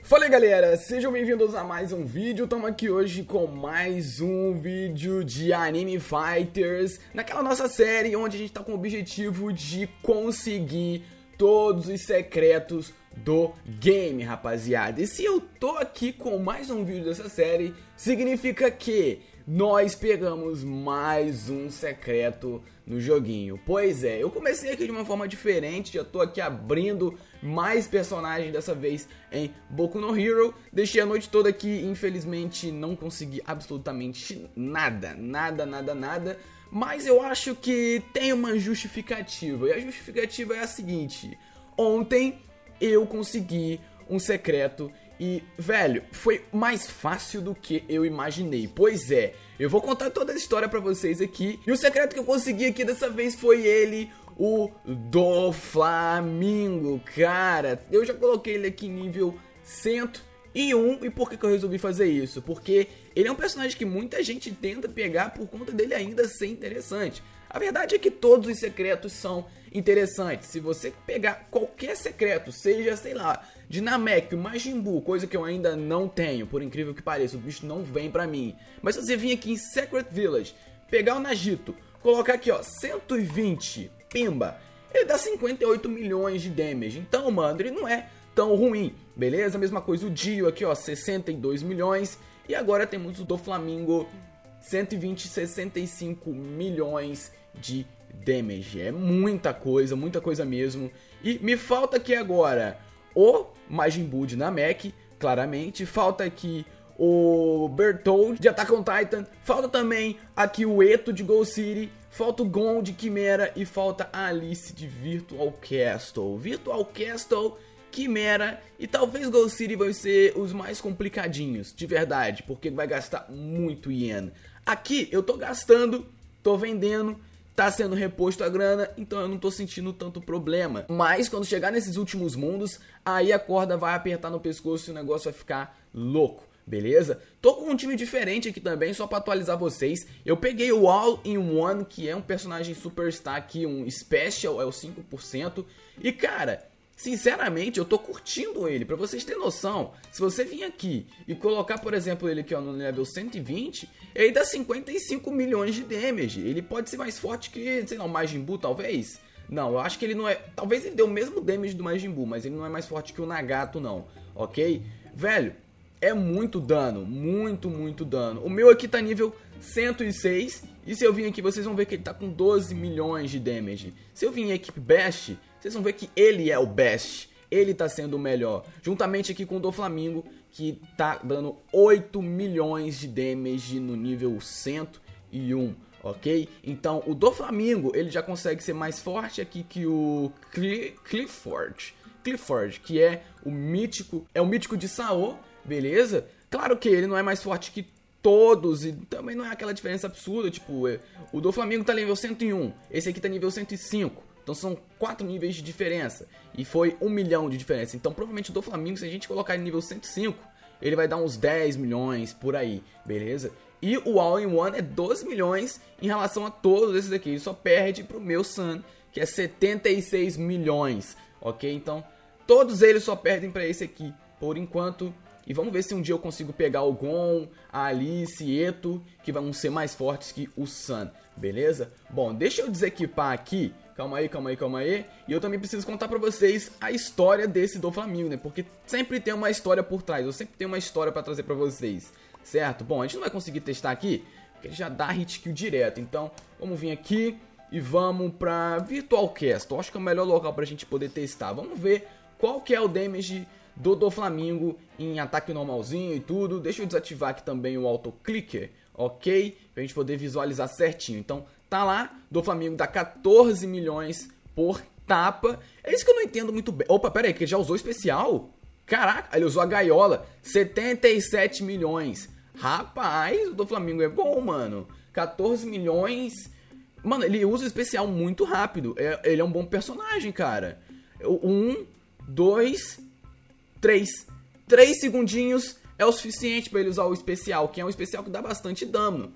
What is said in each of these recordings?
Fala aí galera, sejam bem-vindos a mais um vídeo. Estamos aqui hoje com mais um vídeo de Anime Fighters, naquela nossa série onde a gente tá com o objetivo de conseguir todos os secretos do game, rapaziada. E se eu tô aqui com mais um vídeo dessa série, significa que nós pegamos mais um secreto no joguinho. Pois é, eu comecei aqui de uma forma diferente, já tô aqui abrindo mais personagens dessa vez em Boku no Hero. Deixei a noite toda aqui, infelizmente não consegui absolutamente nada, mas eu acho que tem uma justificativa, e a justificativa é a seguinte: ontem eu consegui um secreto e, velho, foi mais fácil do que eu imaginei. Pois é, eu vou contar toda a história pra vocês aqui. E o secreto que eu consegui aqui dessa vez foi ele, o Doflamingo. Cara, eu já coloquei ele aqui em nível 101. E por que eu resolvi fazer isso? Porque ele é um personagem que muita gente tenta pegar por conta dele ainda ser interessante. A verdade é que todos os secretos são interessantes. Se você pegar qualquer secreto, seja, sei lá, de Namek, Majin Buu, coisa que eu ainda não tenho, por incrível que pareça, o bicho não vem pra mim. Mas se você vir aqui em Secret Village, pegar o Nagito, colocar aqui, ó, 120, pimba, ele dá 58 milhões de damage. Então, mano, ele não é tão ruim, beleza? Mesma coisa o Dio aqui, ó, 62 milhões. E agora temos o Doflamingo, 120, 65 milhões de damage. É muita coisa mesmo. E me falta aqui agora o Majin Buu de Namek, claramente. Falta aqui o Bertholdt de Attack on Titan. Falta também aqui o Eto de Ghost City. Falta o Gon de Chimera. E falta a Alice de Virtual Castle. Virtual Castle, Chimera e talvez Ghost City vão ser os mais complicadinhos, de verdade, porque vai gastar muito ien. Aqui eu tô gastando, tô vendendo, tá sendo reposto a grana, então eu não tô sentindo tanto problema. Mas quando chegar nesses últimos mundos, aí a corda vai apertar no pescoço e o negócio vai ficar louco, beleza? Tô com um time diferente aqui também, só pra atualizar vocês. Eu peguei o All-in-One, que é um personagem superstar aqui, um Special, é o 5%. E cara, sinceramente, eu tô curtindo ele. Pra vocês terem noção, se você vir aqui e colocar, por exemplo, ele aqui ó, no level 120, ele dá 55 milhões de damage. Ele pode ser mais forte que, sei lá, o Majin Buu, talvez? Não, eu acho que ele não é... Talvez ele dê o mesmo damage do Majin Buu, mas ele não é mais forte que o Nagato, não. Ok? Velho, é muito dano. Muito dano. O meu aqui tá nível 106. E se eu vir aqui, vocês vão ver que ele tá com 12 milhões de damage. Se eu vir em equipe Best, vocês vão ver que ele é o best, ele tá sendo o melhor, juntamente aqui com o Doflamingo, que tá dando 8 milhões de damage no nível 101, ok? Então o Doflamingo, ele já consegue ser mais forte aqui que o Clifford, que é o mítico de Sao, beleza? Claro que ele não é mais forte que todos, e também não é aquela diferença absurda, tipo, o Doflamingo tá nível 101, esse aqui tá nível 105. Então são 4 níveis de diferença. E foi 1 milhão de diferença. Então provavelmente o Doflamingo, se a gente colocar ele nível 105, ele vai dar uns 10 milhões por aí, beleza? E o All-in-One é 12 milhões em relação a todos esses aqui. Ele só perde pro meu Sun, que é 76 milhões, ok? Então todos eles só perdem pra esse aqui, por enquanto. E vamos ver se um dia eu consigo pegar o Gon, a Alice e Eto, que vão ser mais fortes que o Sun, beleza? Bom, deixa eu desequipar aqui. Calma aí. E eu também preciso contar pra vocês a história desse Doflamingo, né? Porque sempre tem uma história por trás. Eu sempre tenho uma história pra trazer pra vocês, certo? Bom, a gente não vai conseguir testar aqui, porque ele já dá hit kill direto. Então, vamos vir aqui e vamos pra Virtual Castle. Acho que é o melhor local pra gente poder testar. Vamos ver qual que é o damage do Doflamingo em ataque normalzinho e tudo. Deixa eu desativar aqui também o Auto Clicker, ok? Pra gente poder visualizar certinho. Então, tá lá, Doflamingo dá 14 milhões por tapa. É isso que eu não entendo muito bem. Opa, pera aí, que ele já usou o especial? Caraca, ele usou a gaiola. 77 milhões. Rapaz, o Doflamingo é bom, mano. 14 milhões. Mano, ele usa o especial muito rápido. Ele é um bom personagem, cara. 1, 2, 3. 3 segundinhos é o suficiente pra ele usar o especial, que é um especial que dá bastante dano.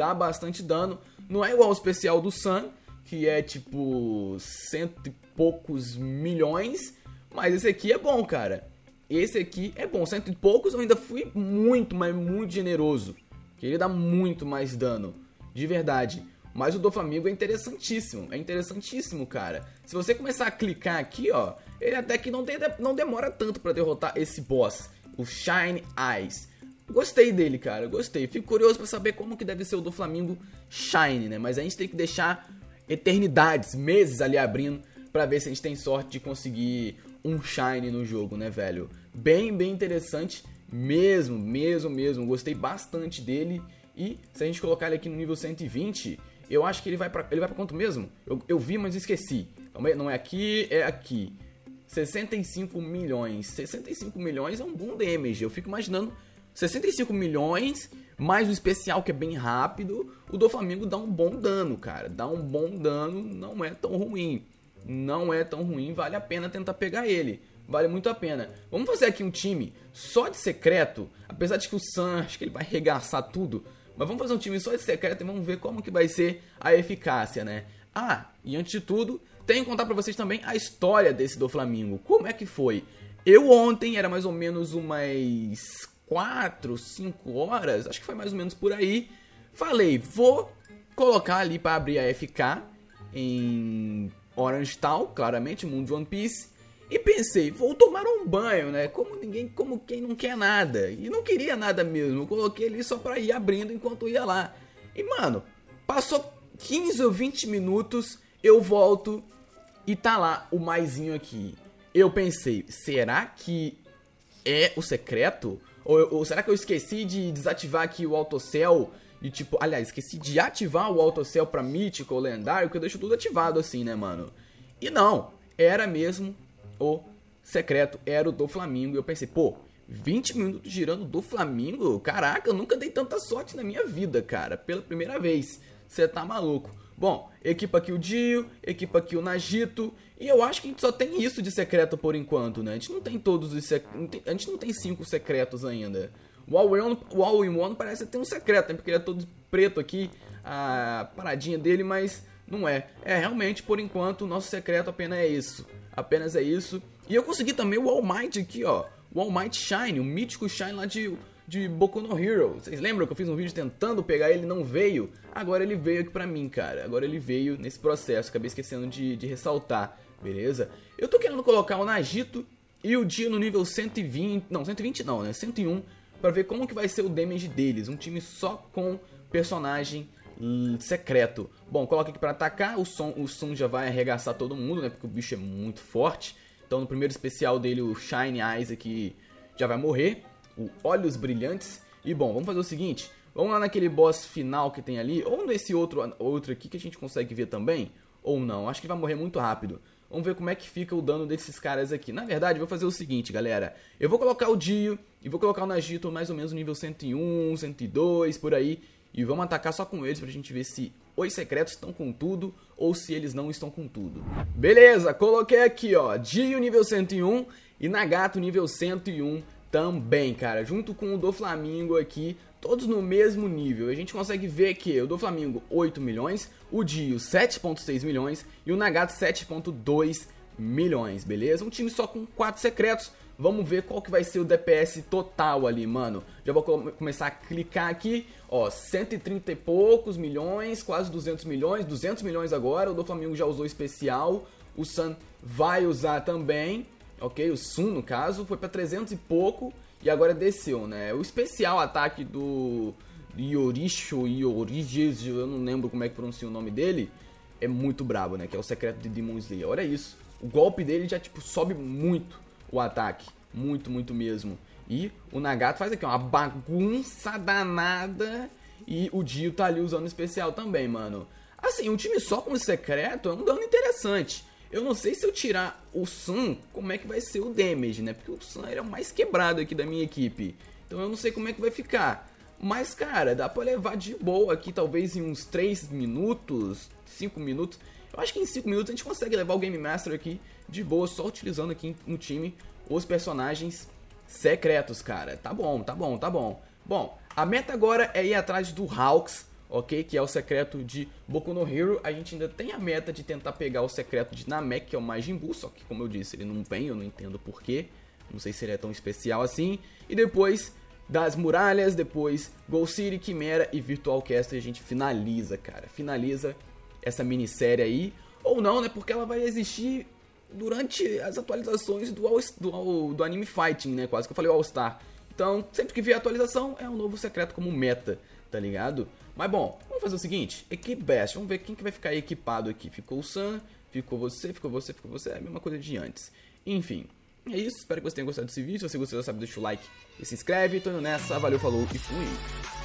Não é igual ao especial do Sun, que é tipo 100 e poucos milhões, mas esse aqui é bom, cara. esse aqui é bom. 100 e poucos eu ainda fui muito, mas muito generoso. Queria dar muito mais dano, de verdade. Mas o Doflamingo é interessantíssimo, cara. Se você começar a clicar aqui, ó, ele até que não demora tanto pra derrotar esse boss, o Shine Eyes. Gostei dele, cara, gostei. Fico curioso pra saber como que deve ser o Doflamingo Shine, né? Mas a gente tem que deixar eternidades, meses ali abrindo pra ver se a gente tem sorte de conseguir um Shine no jogo, né, velho? Bem interessante mesmo. Gostei bastante dele. E se a gente colocar ele aqui no nível 120, eu acho que ele vai pra quanto mesmo? Eu vi, mas esqueci. Não é aqui, é aqui. 65 milhões. 65 milhões é um bom damage. Eu fico imaginando 65 milhões, mais o especial que é bem rápido. O Doflamingo dá um bom dano, cara. Dá um bom dano, não é tão ruim. Não é tão ruim, vale a pena tentar pegar ele. Vale muito a pena. Vamos fazer aqui um time só de secreto. Apesar de que o Sam, acho que ele vai arregaçar tudo. Mas vamos fazer um time só de secreto e vamos ver como que vai ser a eficácia, né? Ah, e antes de tudo, tenho que contar pra vocês também a história desse Doflamingo. Como é que foi? Eu ontem, era mais ou menos umas 4, 5 horas, acho que foi mais ou menos por aí. Falei, vou colocar ali pra abrir a FK em Orange Town, claramente, mundo de One Piece. E pensei, vou tomar um banho, né? Como quem não quer nada. E não queria nada mesmo. Eu coloquei ali só pra ir abrindo enquanto ia lá. E, mano, passou 15 ou 20 minutos, eu volto e tá lá o maisinho aqui. Eu pensei, será que é o secreto? Ou será que eu esqueci de desativar aqui o autocell? E tipo, aliás, esqueci de ativar o autocell pra mítico ou lendário, que eu deixo tudo ativado assim, né, mano? E não, era mesmo o secreto, era o Doflamingo. E eu pensei, pô, 20 minutos girando Doflamingo? Caraca, eu nunca dei tanta sorte na minha vida, cara. Pela primeira vez. Você tá maluco. Bom, equipa aqui o Dio, equipa aqui o Nagito. E eu acho que a gente só tem isso de secreto por enquanto, né? A gente não tem todos os a gente não tem 5 secretos ainda. O All-in-One parece ter um secreto, né? Porque ele é todo preto aqui, a paradinha dele, mas não é. É, realmente, por enquanto, o nosso secreto apenas é isso. Apenas é isso. E eu consegui também o All Might aqui, ó. O All Might Shine, o mítico Shine lá de Boku no Hero. Vocês lembram que eu fiz um vídeo tentando pegar ele e não veio? Agora ele veio aqui pra mim, cara. Agora ele veio nesse processo. Acabei esquecendo de ressaltar, beleza? Eu tô querendo colocar o Nagito e o Dio no nível 120... Não, 120 não, né? 101. Pra ver como que vai ser o damage deles. Um time só com personagem secreto. Bom, coloca aqui pra atacar. O Sun já vai arregaçar todo mundo, né? Porque o bicho é muito forte. Então no primeiro especial dele, o Shine Eyes aqui já vai morrer. O Olhos Brilhantes. E bom, vamos fazer o seguinte. Vamos lá naquele boss final que tem ali. Ou nesse outro aqui que a gente consegue ver também. Ou não, acho que vai morrer muito rápido. Vamos ver como é que fica o dano desses caras aqui. Na verdade, eu vou fazer o seguinte, galera. Eu vou colocar o Dio e vou colocar o Nagito mais ou menos no nível 101, 102, por aí. E vamos atacar só com eles pra gente ver se os secretos estão com tudo ou se eles não estão com tudo. Beleza, coloquei aqui, ó, Dio nível 101 e Nagato nível 101 também, cara. Junto com o Doflamingo aqui, todos no mesmo nível. A gente consegue ver que o Doflamingo 8 milhões, o Dio 7.6 milhões e o Nagato 7.2 milhões, beleza? Um time só com 4 secretos. Vamos ver qual que vai ser o DPS total ali, mano. Já vou começar a clicar aqui, ó, 130 e poucos milhões, quase 200 milhões, 200 milhões agora. O Doflamingo já usou especial, o Sun vai usar também, ok? O Sun, no caso, foi pra 300 e pouco e agora desceu, né? O especial ataque do Yorisho, eu não lembro como é que pronuncia o nome dele, é muito brabo, né? Que é o secreto de Demon Slayer. Olha isso, o golpe dele já, tipo, sobe muito o ataque, muito mesmo. E o Nagato faz aqui uma bagunça danada. E o Dio tá ali usando especial também, mano. Assim, um time só com secreto é um dano interessante. Eu não sei se eu tirar o Sun, como é que vai ser o damage, né? Porque o Sun era o mais quebrado aqui da minha equipe. Então eu não sei como é que vai ficar. Mas, cara, dá pra levar de boa aqui, talvez em uns 3 minutos, 5 minutos. Eu acho que em 5 minutos a gente consegue levar o Game Master aqui de boa, só utilizando aqui no time os personagens secretos, cara. Tá bom. Bom, a meta agora é ir atrás do Hawks, ok? Que é o secreto de Boku no Hero. A gente ainda tem a meta de tentar pegar o secreto de Namek, que é o Majin Buu, só que, como eu disse, ele não vem, eu não entendo porquê. Não sei se seria tão especial assim. E depois das muralhas, depois Gold City, Quimera e Virtual Castle, a gente finaliza, cara. Finaliza essa minissérie aí. Ou não, né? Porque ela vai existir durante as atualizações do Anime Fighting, né? Quase que eu falei o All Star. Então, sempre que vier atualização, é um novo secreto como meta, tá ligado? Mas bom, vamos fazer o seguinte, Equipe Best, vamos ver quem que vai ficar equipado aqui. Ficou o Sam, ficou você, é a mesma coisa de antes. Enfim, é isso, espero que você tenha gostado desse vídeo. Se você gostou, já sabe, deixa o like e se inscreve. Tô indo nessa, valeu, falou e fui!